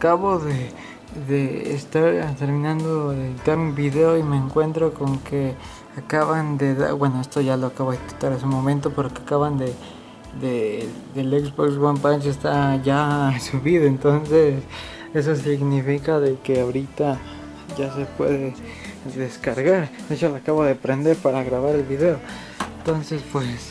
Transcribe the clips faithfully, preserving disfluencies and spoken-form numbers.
acabo de, de estar terminando de editar un video y me encuentro con que acaban de dar, bueno, esto ya lo acabo de editar hace un momento, pero que acaban de, de del Xbox One Punch está ya subido, entonces eso significa de que ahorita ya se puede descargar. De hecho lo acabo de prender para grabar el video, entonces pues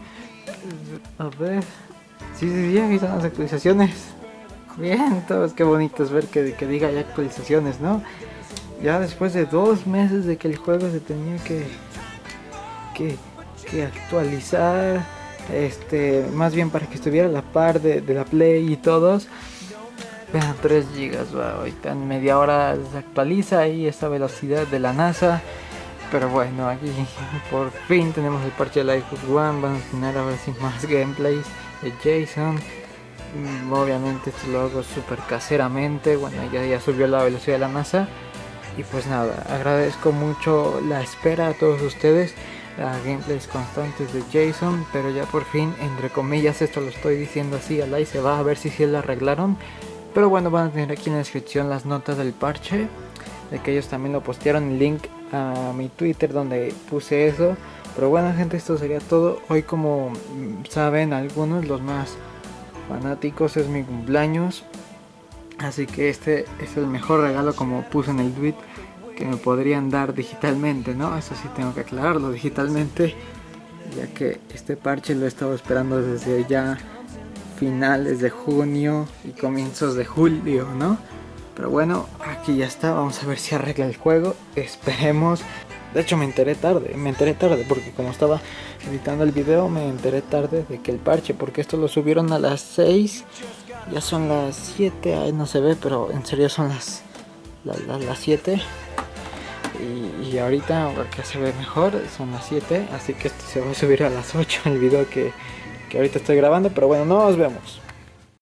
a ver, sí, sí, sí, aquí están las actualizaciones. Bien, todos, qué bonito es ver que, que diga ya actualizaciones, ¿no? Ya después de dos meses de que el juego se tenía que, que, que actualizar, este, más bien para que estuviera a la par de, de la Play y todos. Vean, tres gigas, va, ahorita en media hora se actualiza ahí esta velocidad de la NASA. Pero bueno, aquí por fin tenemos el parche de la Xbox One. Vamos a tener ahora sí más gameplays de Jason. Obviamente esto lo hago súper caseramente. Bueno, ya, ya subió la velocidad de la NASA. Y pues nada, agradezco mucho la espera a todos ustedes, a gameplays constantes de Jason. Pero ya por fin, entre comillas, esto lo estoy diciendo así al aire, se va a ver si sí lo arreglaron. Pero bueno, van a tener aquí en la descripción las notas del parche, de que ellos también lo postearon, el link a mi Twitter donde puse eso. Pero bueno gente, esto sería todo. Hoy, como saben algunos, los más fanáticos, es mi cumpleaños, así que este es el mejor regalo, como puse en el tweet, que me podrían dar digitalmente, ¿no? Eso sí tengo que aclararlo, digitalmente, ya que este parche lo he estado esperando desde ya finales de junio y comienzos de julio, ¿no? Pero bueno, aquí ya está, vamos a ver si arregla el juego, esperemos. De hecho me enteré tarde, me enteré tarde porque como estaba editando el video me enteré tarde de que el parche, porque esto lo subieron a las seis, ya son las siete, ahí no se ve, pero en serio son las las, las, las siete. Y, y ahorita que se ve mejor son las siete, así que esto se va a subir a las ocho el video que, que ahorita estoy grabando. Pero bueno, nos vemos.